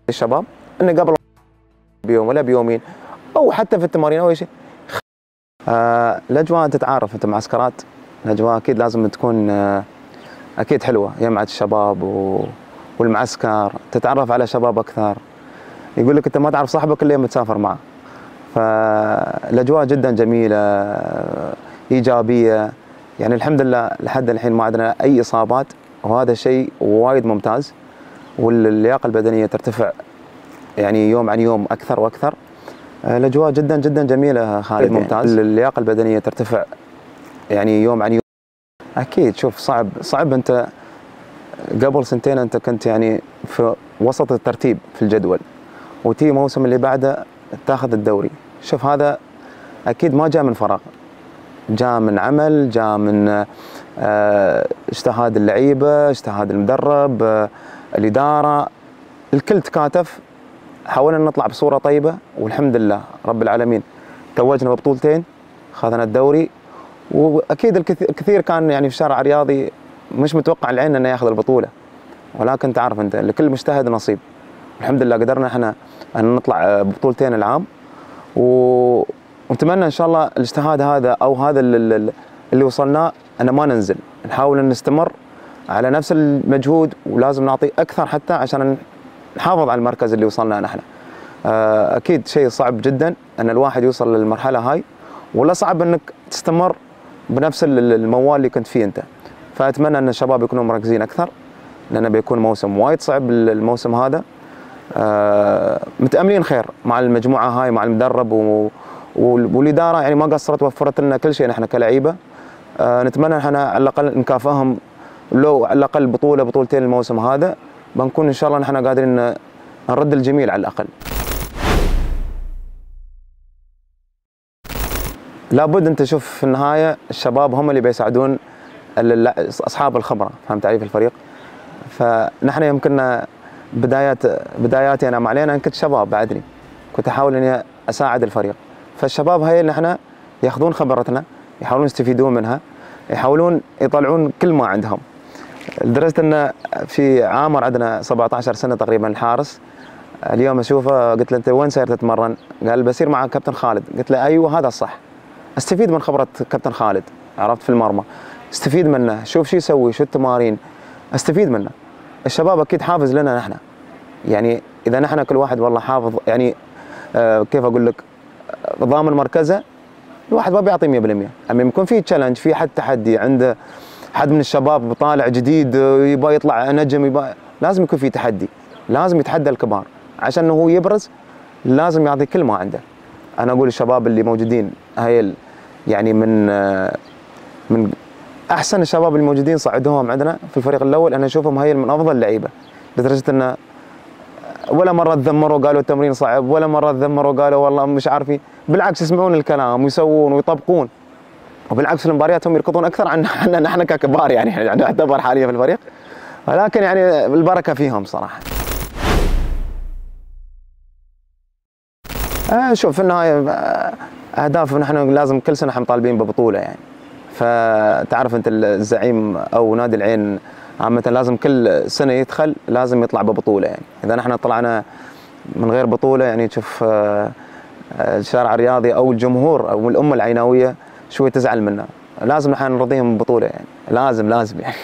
الشباب انه قبل بيوم ولا بيومين او حتى في التمارين او اي شيء. الاجواء تتعارف انت معسكرات، الاجواء اكيد لازم تكون اكيد حلوه، جمعه الشباب والمعسكر، تتعرف على شباب اكثر. يقول لك انت ما تعرف صاحبك الا يوم تسافر معه. فالاجواء جدا جميله ايجابيه، يعني الحمد لله لحد الحين ما عندنا اي اصابات، وهذا شيء وايد ممتاز. واللياقه البدنيه ترتفع يعني يوم عن يوم اكثر واكثر. الاجواء جدا جدا جميله خالد، ممتاز. اللياقه البدنيه ترتفع يعني يوم عن يوم. اكيد شوف صعب انت قبل سنتين انت كنت يعني في وسط الترتيب في الجدول، وتي موسم اللي بعده تاخذ الدوري. شوف هذا اكيد ما جاء من فراغ، جاء من عمل، جاء من اجتهاد اللعيبه، اجتهاد المدرب، الاداره، الكل تكاتف. حاولنا نطلع بصوره طيبه، والحمد لله رب العالمين توجنا ببطولتين، اخذنا الدوري. واكيد الكثير كان يعني في الشارع الرياضي مش متوقع العين انه ياخذ البطوله، ولكن تعرف انت لكل مجتهد نصيب. الحمد لله قدرنا احنا ان نطلع ببطولتين العام، ونتمنى ان شاء الله الاجتهاد هذا او هذا اللي وصلناه ان ما ننزل، نحاول ان نستمر على نفس المجهود، ولازم نعطي اكثر حتى عشان نحافظ على المركز اللي وصلنا نحن. اكيد شيء صعب جدا ان الواحد يوصل للمرحله هاي، ولا صعب انك تستمر بنفس الموال اللي كنت فيه انت. فاتمنى ان الشباب يكونوا مركزين اكثر، لانه بيكون موسم وايد صعب الموسم هذا. متاملين خير مع المجموعه هاي، مع المدرب والاداره، يعني ما قصرت، وفرت لنا كل شيء نحن كلعيبه. نتمنى احنا على الاقل نكافئهم لو على الاقل بطولتين الموسم هذا، بنكون ان شاء الله نحن قادرين نرد الجميل على الاقل. لابد انت شوف في النهايه الشباب هم اللي بيساعدون اصحاب الخبره، فهمت علي، في الفريق. فنحن يمكننا بداياتي انا مع لينا كنت شباب بعدني، كنت احاول اني اساعد الفريق. فالشباب هاي اللي نحن ياخذون خبرتنا، يحاولون يستفيدون منها، يحاولون يطلعون كل ما عندهم. لدرجه ان في عامر عندنا 17 سنه تقريبا الحارس، اليوم اشوفه قلت له انت وين ساير تتمرن؟ قال بسير مع كابتن خالد. قلت له ايوه هذا الصح، استفيد من خبره كابتن خالد، عرفت، في المرمى استفيد منه، شوف شو يسوي، شو التمارين، استفيد منه. الشباب اكيد حافز لنا نحن، يعني اذا نحن كل واحد والله حافظ، يعني كيف اقول لك، ضامن مركزه، الواحد ما بيعطي 100%. اما يكون في تشالنج، في حد تحدي، عنده حد من الشباب طالع جديد يبغى يطلع نجم، لازم يكون في تحدي، لازم يتحدى الكبار عشان انه هو يبرز، لازم يعطي كل ما عنده. انا اقول الشباب اللي موجودين هاي يعني من احسن الشباب الموجودين، صعدوهم عندنا في الفريق الاول، انا اشوفهم هاي من افضل اللعيبه، لدرجه انه ولا مره تذمروا قالوا التمرين صعب، ولا مره تذمروا قالوا والله مش عارفين، بالعكس يسمعون الكلام ويسوون ويطبقون، وبالعكس المباريات هم يركضون اكثر عن نحن ككبار، يعني نعتبر حاليا في الفريق، ولكن يعني البركه فيهم صراحه. شوف في النهايه اهداف، نحن لازم كل سنه احنا طالبين ببطوله يعني. فتعرف انت الزعيم او نادي العين عامه لازم كل سنه يدخل لازم يطلع ببطوله يعني. اذا نحن طلعنا من غير بطوله يعني تشوف الشارع الرياضي او الجمهور او الامه العيناويه شوي تزعل منا. لازم نحن نرضيهم ببطوله يعني، لازم يعني.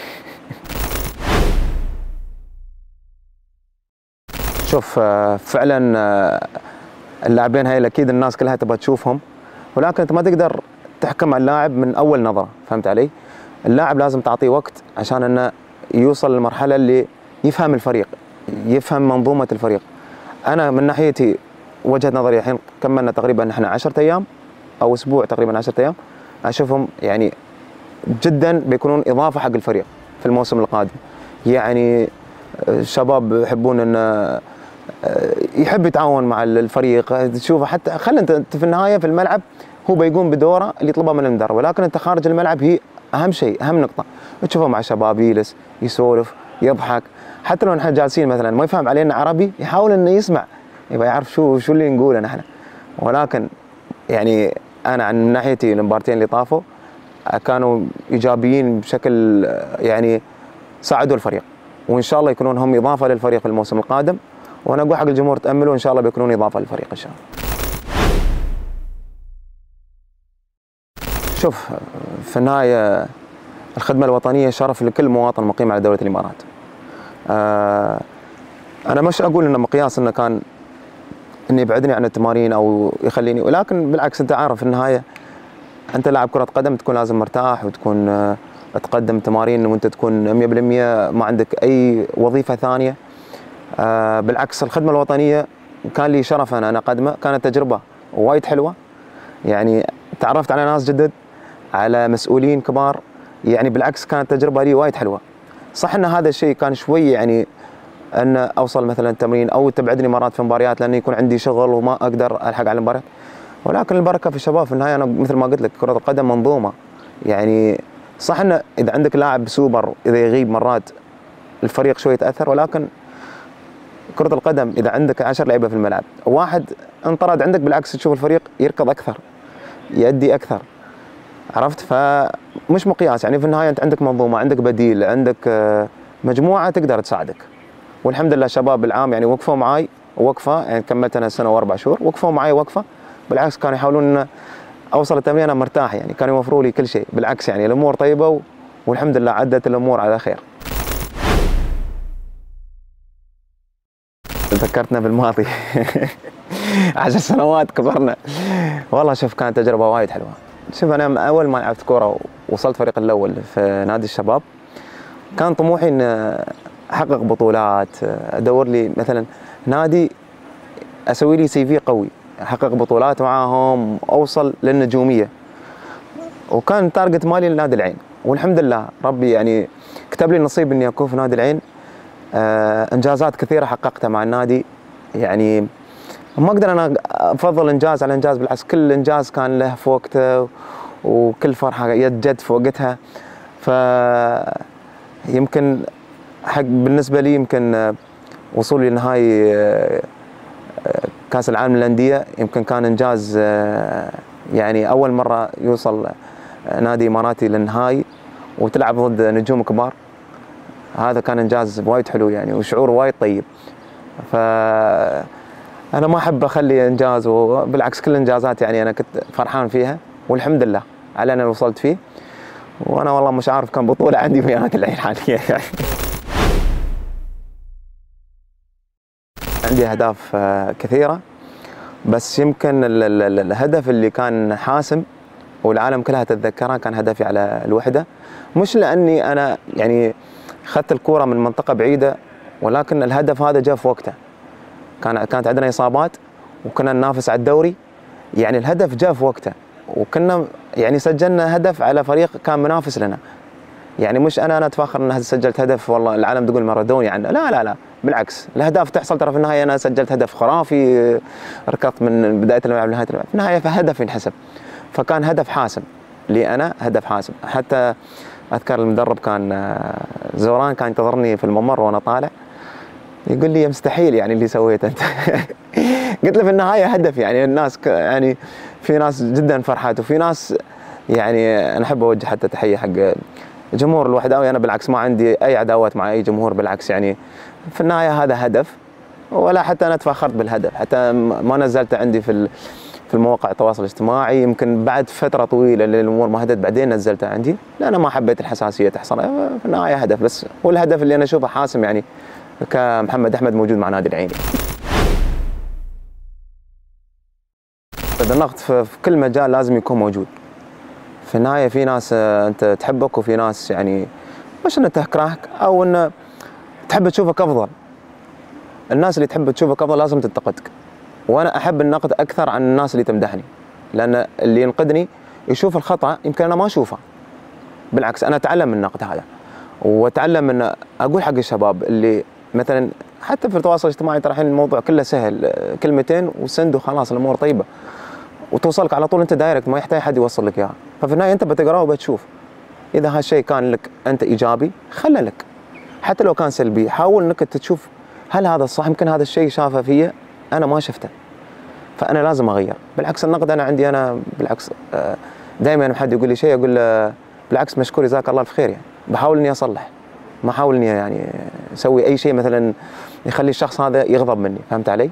شوف فعلا اللاعبين هاي اكيد الناس كلها تبغى تشوفهم، ولكن انت ما تقدر تحكم على اللاعب من اول نظره، فهمت علي؟ اللاعب لازم تعطيه وقت عشان انه يوصل للمرحله اللي يفهم الفريق، يفهم منظومه الفريق. انا من ناحيتي وجهه نظري الحين كملنا تقريبا احنا 10 ايام او اسبوع، تقريبا 10 ايام، اشوفهم يعني جدا بيكونون اضافه حق الفريق في الموسم القادم. يعني الشباب يحبون انه يحب يتعاون مع الفريق، تشوفه حتى خلي انت في النهايه في الملعب هو بيقوم بدوره اللي يطلبه من المدرب، ولكن انت خارج الملعب هي اهم شيء، اهم نقطه. تشوفه مع شباب يجلس يسولف يضحك، حتى لو نحن جالسين مثلا ما يفهم علينا عربي يحاول انه يسمع، يبغى يعرف شو اللي نقوله نحن. ولكن يعني انا عن ناحيتي المباراتين اللي طافوا كانوا ايجابيين بشكل يعني ساعدوا الفريق، وان شاء الله يكونون هم اضافه للفريق في الموسم القادم، وانا اقول حق الجمهور تاملوا ان شاء الله بيكونون اضافه للفريق ان شاء الله. شوف، في النهايه الخدمه الوطنيه شرف لكل مواطن مقيم على دوله الامارات. انا مش اقول انه مقياس انه كان انه يبعدني عن التمارين او يخليني، ولكن بالعكس انت عارف في النهايه انت لاعب كره قدم تكون لازم مرتاح وتكون تقدم تمارين وانت تكون 100% ما عندك اي وظيفه ثانيه. بالعكس الخدمه الوطنيه كان لي شرف انا اقدمه، كانت تجربه وايد حلوه، يعني تعرفت على ناس جدد، على مسؤولين كبار، يعني بالعكس كانت تجربه لي وايد حلوه. صح ان هذا الشيء كان شوي يعني ان اوصل مثلا تمرين او تبعدني مرات في مباريات لانه يكون عندي شغل وما اقدر الحق على المباريات، ولكن البركه في الشباب. في النهايه انا مثل ما قلت لك كره القدم منظومه، يعني صح انه اذا عندك لاعب سوبر اذا يغيب مرات الفريق شوي يتاثر، ولكن كره القدم اذا عندك 10 لعيبه في الملعب واحد انطرد عندك بالعكس تشوف الفريق يركض اكثر، يؤدي اكثر، عرفت؟ فمش مقياس، يعني في النهايه انت عندك منظومه، عندك بديل، عندك مجموعه تقدر تساعدك. والحمد لله شباب العام يعني وقفوا معاي وقفه، يعني كملت انا سنه واربع شهور، وقفوا معاي وقفه، بالعكس كانوا يحاولون ان اوصل التمرين انا مرتاح، يعني كانوا يوفروا لي كل شيء، بالعكس يعني الامور طيبه والحمد لله عدت الامور على خير. ذكرتنا بالماضي 10 سنوات كبرنا. والله شوف كانت تجربه وايد حلوه. شوف انا اول ما لعبت كوره ووصلت فريق الاول في نادي الشباب كان طموحي ان احقق بطولات، ادور لي مثلا نادي اسوي لي CV قوي، احقق بطولات معاهم، اوصل للنجوميه. وكان تارجت مالي لنادي العين، والحمد لله ربي يعني كتب لي النصيب اني اكون في نادي العين. انجازات كثيره حققتها مع النادي، يعني ما اقدر انا افضل انجاز على انجاز، بالعكس كل انجاز كان له في وقته وكل فرحه جد في وقتها. ف يمكن حق بالنسبه لي يمكن وصولي لنهائي كاس العالم للانديه يمكن كان انجاز، يعني اول مره يوصل نادي اماراتي للنهائي وتلعب ضد نجوم كبار، هذا كان انجاز وايد حلو يعني وشعور وايد طيب. ف انا ما احب اخلي انجاز، وبالعكس كل الانجازات يعني انا كنت فرحان فيها والحمد لله على ان وصلت فيه. وانا والله مش عارف كم بطوله عندي في نادي العين حاليا يعني. عندي اهداف كثيره، بس يمكن الهدف اللي كان حاسم والعالم كلها تتذكره كان هدفي على الوحده، مش لاني انا يعني اخذت الكوره من منطقه بعيده، ولكن الهدف هذا جاء في وقته. كانت عندنا اصابات وكنا ننافس على الدوري، يعني الهدف جاء في وقته، وكنا يعني سجلنا هدف على فريق كان منافس لنا. يعني مش انا اتفاخر ان سجلت هدف والله العالم تقول مارادوني عنه، لا لا لا، بالعكس الاهداف تحصل ترى في النهايه انا سجلت هدف خرافي، ركضت من بدايه الملعب لنهايه الملعب، في النهايه فهدف ينحسب. فكان هدف حاسم لي انا، هدف حاسم. حتى اذكر المدرب كان زوران كان ينتظرني في الممر وانا طالع يقول لي مستحيل يعني اللي سويته انت. قلت له في النهايه هدف، يعني الناس يعني في ناس جدا فرحت، وفي ناس يعني انا احب اوجه حتى تحيه حق جمهور الوحداوي. انا بالعكس ما عندي اي عداوات مع اي جمهور، بالعكس يعني في النهايه هذا هدف، ولا حتى انا تفاخرت بالهدف، حتى ما نزلته عندي في المواقع التواصل الاجتماعي. يمكن بعد فتره طويله الامور ما هدت بعدين نزلته عندي، لان انا ما حبيت الحساسيه تحصل. في النهايه هدف بس، هو الهدف اللي انا اشوفه حاسم يعني كمحمد احمد موجود مع نادي العين. النقد في كل مجال لازم يكون موجود. في النهايه في ناس انت تحبك، وفي ناس يعني مش انها تكرهك او انه تحب تشوفك افضل. الناس اللي تحب تشوفك افضل لازم تنتقدك، وانا احب النقد اكثر عن الناس اللي تمدحني، لان اللي ينقدني يشوف الخطا يمكن انا ما اشوفه. بالعكس انا اتعلم من النقد هذا، واتعلم ان اقول حق الشباب اللي مثلا حتى في التواصل الاجتماعي ترى الحين الموضوع كله سهل، كلمتين وسند وخلاص الامور طيبه وتوصلك على طول، انت دايركت ما يحتاج حد يوصل لك اياها. ففي النهايه انت بتقراه وبتشوف اذا هالشيء كان لك انت ايجابي خله لك، حتى لو كان سلبي حاول انك تشوف هل هذا الصح، يمكن هذا الشيء شافه فيا انا ما شفته فانا لازم اغير. بالعكس النقد انا عندي انا بالعكس دائما حد يقول لي شيء اقول له بالعكس مشكور جزاك الله الف خير، يعني بحاول اني اصلح، ما احاول اني يعني اسوي اي شيء مثلا يخلي الشخص هذا يغضب مني. فهمت علي؟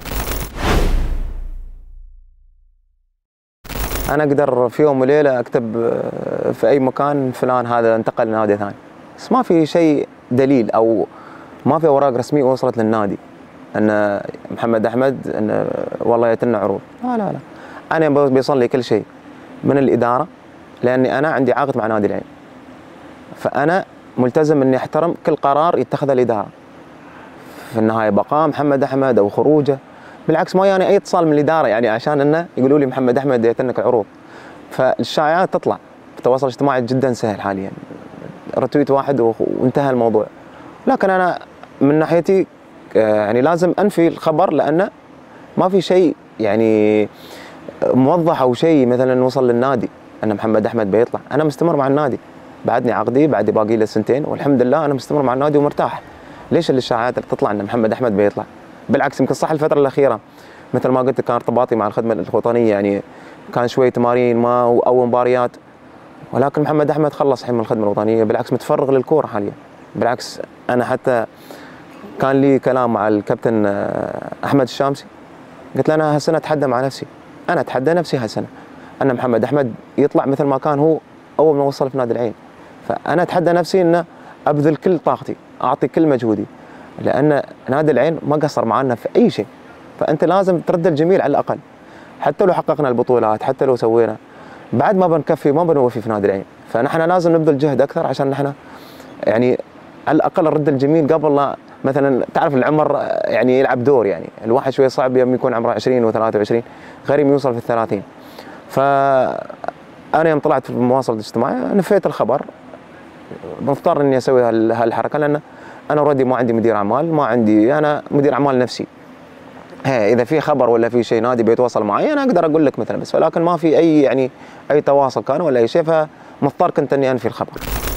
انا اقدر في يوم وليله اكتب في اي مكان فلان هذا انتقل لنادي ثاني، بس ما في شيء دليل او ما في اوراق رسميه وصلت للنادي ان محمد احمد ان والله يتم عروض. لا لا لا، انا بيوصل لي كل شيء من الاداره، لاني انا عندي عقد مع نادي العين، فانا ملتزم اني احترم كل قرار يتخذه الاداره. في النهايه بقاء محمد احمد او خروجه، بالعكس ما يعني اي اتصال من الاداره يعني عشان انه يقولوا لي محمد احمد يتنك العروض. فالشائعات تطلع في التواصل الاجتماعي جدا سهل حاليا، رتويت واحد وانتهى الموضوع. لكن انا من ناحيتي يعني لازم انفي الخبر، لانه ما في شيء يعني موضح او شيء مثلا وصل للنادي ان محمد احمد بيطلع. انا مستمر مع النادي، بعدني عقدي، بعدي باقي له سنتين والحمد لله انا مستمر مع النادي ومرتاح. ليش الاشاعات اللي تطلع ان محمد احمد بيطلع؟ بالعكس يمكن صح الفتره الاخيره مثل ما قلت كان ارتباطي مع الخدمه الوطنيه يعني كان شوي تمارين ما او مباريات، ولكن محمد احمد خلص الحين من الخدمه الوطنيه، بالعكس متفرغ للكوره حاليا. بالعكس انا حتى كان لي كلام مع الكابتن احمد الشامسي، قلت له انا هالسنه اتحدى مع نفسي، انا اتحدى نفسي هالسنه ان محمد احمد يطلع مثل ما كان هو اول ما وصل في نادي العين. فانا اتحدى نفسي ان ابذل كل طاقتي، اعطي كل مجهودي، لان نادي العين ما قصر معنا في اي شيء. فانت لازم ترد الجميل على الاقل، حتى لو حققنا البطولات، حتى لو سوينا، بعد ما بنكفي ما بنوفي في نادي العين. فنحن لازم نبذل جهد اكثر عشان نحن يعني على الاقل نرد الجميل قبل لا مثلا تعرف العمر يعني يلعب دور. يعني الواحد شوي صعب يوم يكون عمره 20 و23 غير يوصل في ال30. فانا يوم طلعت في المواصله الاجتماعيه نفيت الخبر، مضطر اني اسوي هالحركه لان انا اوريدي ما عندي مدير اعمال، ما عندي، انا مدير اعمال نفسي. اذا في خبر ولا في شيء نادي بيتواصل معي انا اقدر اقول لك مثلا، بس ولكن ما في اي يعني اي تواصل كان ولا اي شيء، فمضطر كنت اني انفي الخبر.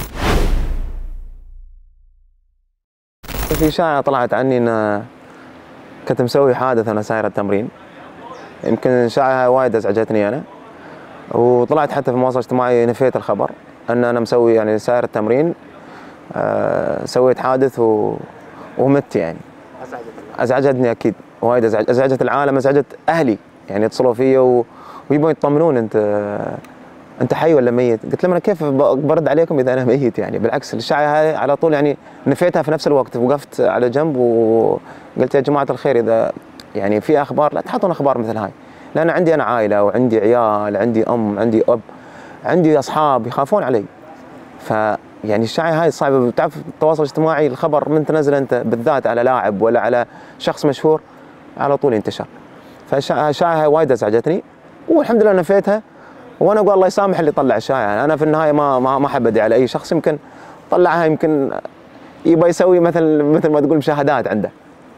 في إشاعة طلعت عني ان كنت مسوي حادث انا ساير التمرين، يمكن الإشاعة وايد ازعجتني انا، وطلعت حتى في المواصل الاجتماعي نفيت الخبر ان انا مسوي يعني ساير التمرين سويت حادث ومت. يعني ازعجتني اكيد وايد، ازعجت العالم، ازعجت اهلي يعني اتصلوا فيا ويبون يطمنون انت حي ولا ميت؟ قلت لهم انا كيف برد عليكم اذا انا ميت؟ يعني بالعكس الاشاعه هذه على طول يعني نفيتها في نفس الوقت، وقفت على جنب وقلت يا جماعه الخير اذا يعني في اخبار لا تحطون اخبار مثل هاي، لان عندي انا عائله وعندي عيال، عندي ام، عندي اب، عندي اصحاب يخافون علي. يعني الشائعة هاي صعبة. بتعرف التواصل الاجتماعي الخبر من تنزل انت بالذات على لاعب ولا على شخص مشهور على طول ينتشر. فالشائعة هاي وايد ازعجتني والحمد لله نفيتها، وانا اقول الله يسامح اللي طلع الشائعة. انا في النهاية ما احب ادعي على اي شخص، يمكن طلعها يمكن يبغى يسوي مثل ما تقول مشاهدات عنده.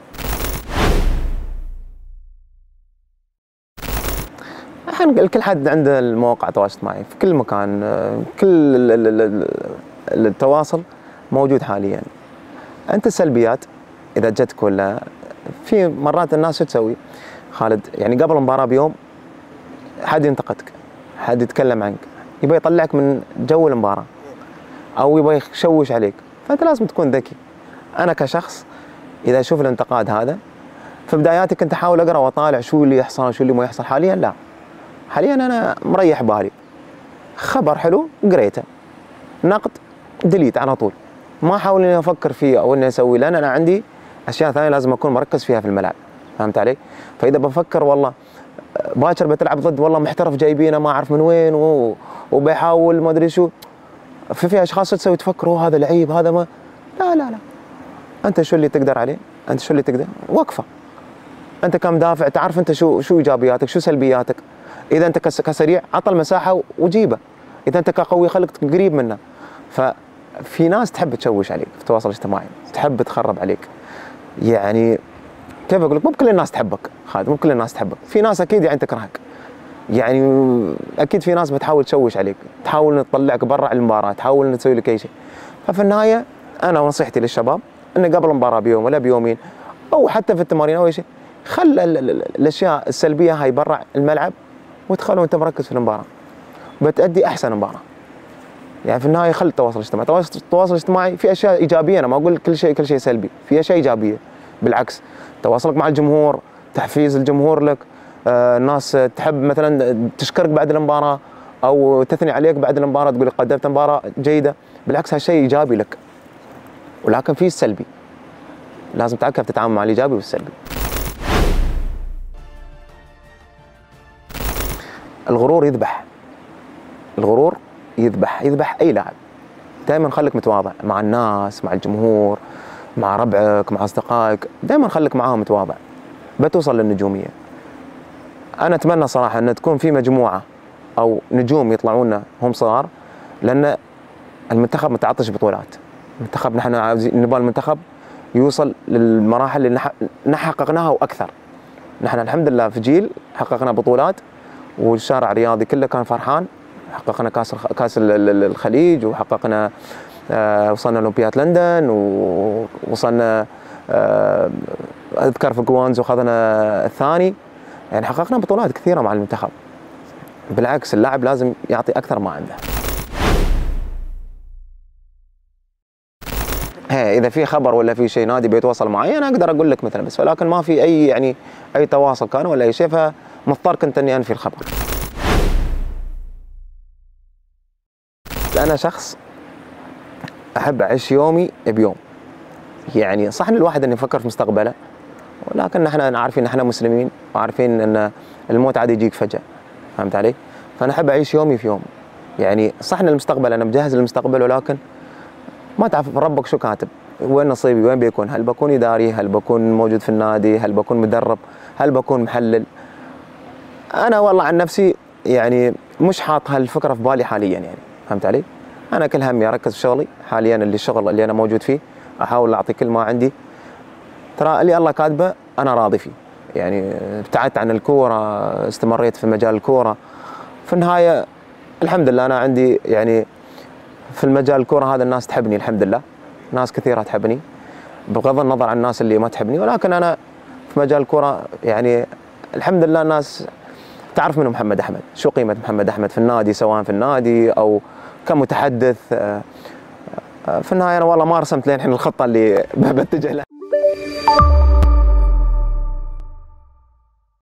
الحين كل حد عنده المواقع التواصل الاجتماعي في كل مكان، كل التواصل موجود حاليا. انت السلبيات اذا جتك ولا في مرات الناس شو تسوي خالد؟ يعني قبل المباراه بيوم حد ينتقدك، حد يتكلم عنك، يبغى يطلعك من جو المباراه او يبغى يشوش عليك، فانت لازم تكون ذكي. انا كشخص اذا اشوف الانتقاد هذا في بداياتي كنت احاول اقرا واطالع شو اللي يحصل شو اللي ما يحصل. حاليا لا، حاليا انا مريح بالي، خبر حلو قريته، نقد ديليت على طول، ما احاول اني افكر فيه او اني اسوي، لان انا عندي اشياء ثانيه لازم اكون مركز فيها في الملعب. فهمت علي؟ فاذا بفكر والله باكر بتلعب ضد والله محترف جايبينه ما اعرف من وين وبيحاول ما ادري شو، في اشخاص تسوي تفكر هذا لعيب هذا ما، لا لا لا، انت شو اللي تقدر عليه؟ انت شو اللي تقدر؟ وقفه. انت كمدافع تعرف انت شو ايجابياتك شو سلبياتك. اذا انت كسريع عطى المساحه وجيبه، اذا انت كقوي خليك قريب منه. ففي ناس تحب تشوش عليك في التواصل الاجتماعي، تحب تخرب عليك. يعني كيف اقول لك، مو بكل الناس تحبك خالد، مو بكل الناس تحبك، في ناس اكيد يعني تكرهك، يعني اكيد في ناس بتحاول تشوش عليك، تحاول تطلعك برا المباراه، تحاول تسوي لك اي شيء. ففي النهايه انا نصيحتي للشباب انه قبل المباراه بيوم ولا بيومين او حتى في التمارين او اي شيء، خل الاشياء السلبيه هاي برا الملعب وتخلوا انت مركز في المباراه، بتأدي احسن مباراه. يعني في النهايه خل التواصل الاجتماعي، التواصل الاجتماعي في اشياء ايجابيه، انا ما اقول كل شيء سلبي، في اشياء ايجابيه بالعكس تواصلك مع الجمهور، تحفيز الجمهور لك، الناس تحب مثلا تشكرك بعد المباراه او تثني عليك بعد المباراه، تقول قدمت مباراه جيده، بالعكس هالشيء ايجابي لك. ولكن في السلبي، لازم تعرف كيف تتعامل مع الايجابي والسلبي. الغرور يذبح، الغرور يذبح اي لاعب. دائما خليك متواضع مع الناس، مع الجمهور، مع ربعك، مع اصدقائك، دائما خليك معاهم متواضع بتوصل للنجوميه. انا اتمنى صراحه ان تكون في مجموعه او نجوم يطلعون هم صغار، لان المنتخب متعطش بطولات. المنتخب نحن عاوزين نبغى المنتخب يوصل للمراحل اللي حققناها واكثر. نحن الحمد لله في جيل حققنا بطولات والشارع الرياضي كله كان فرحان. حققنا كاس الخليج، وحققنا وصلنا اولمبياد لندن، ووصلنا اذكر في جوانزو اخذنا الثاني. يعني حققنا بطولات كثيره مع المنتخب. بالعكس اللاعب لازم يعطي اكثر ما عنده. اذا في خبر ولا في شيء نادي بيتواصل معي انا اقدر اقول لك مثلا، بس ولكن ما في اي اي تواصل كان ولا اي شيء، فمضطر كنت اني انفي الخبر. انا شخص احب اعيش يومي بيوم. يعني صح ان الواحد انه يفكر في مستقبله، ولكن نحن عارفين نحن مسلمين وعارفين ان الموت عادي يجيك فجأة. فهمت علي؟ فانا احب اعيش يومي في يوم. يعني صح ان المستقبل انا مجهز للمستقبل، ولكن ما تعرف ربك شو كاتب، وين نصيبي، وين بيكون، هل بكون اداري، هل بكون موجود في النادي، هل بكون مدرب، هل بكون محلل. انا والله عن نفسي يعني مش حاط هالفكره في بالي حاليا. يعني فهمت علي؟ انا كل همي اركز في شغلي حاليا، الشغل اللي انا موجود فيه احاول اعطي كل ما عندي. ترى اللي الله كاتبه انا راضي فيه. يعني ابتعدت عن الكوره، استمريت في مجال الكوره. في النهايه الحمد لله انا عندي يعني في المجال الكوره هذا الناس تحبني الحمد لله، ناس كثيره تحبني بغض النظر عن الناس اللي ما تحبني. ولكن انا في مجال الكوره يعني الحمد لله الناس تعرف منه محمد احمد، شو قيمه محمد احمد في النادي، سواء في النادي او كمتحدث. في النهايه انا والله ما رسمت للحين الخطه اللي بتجه لها.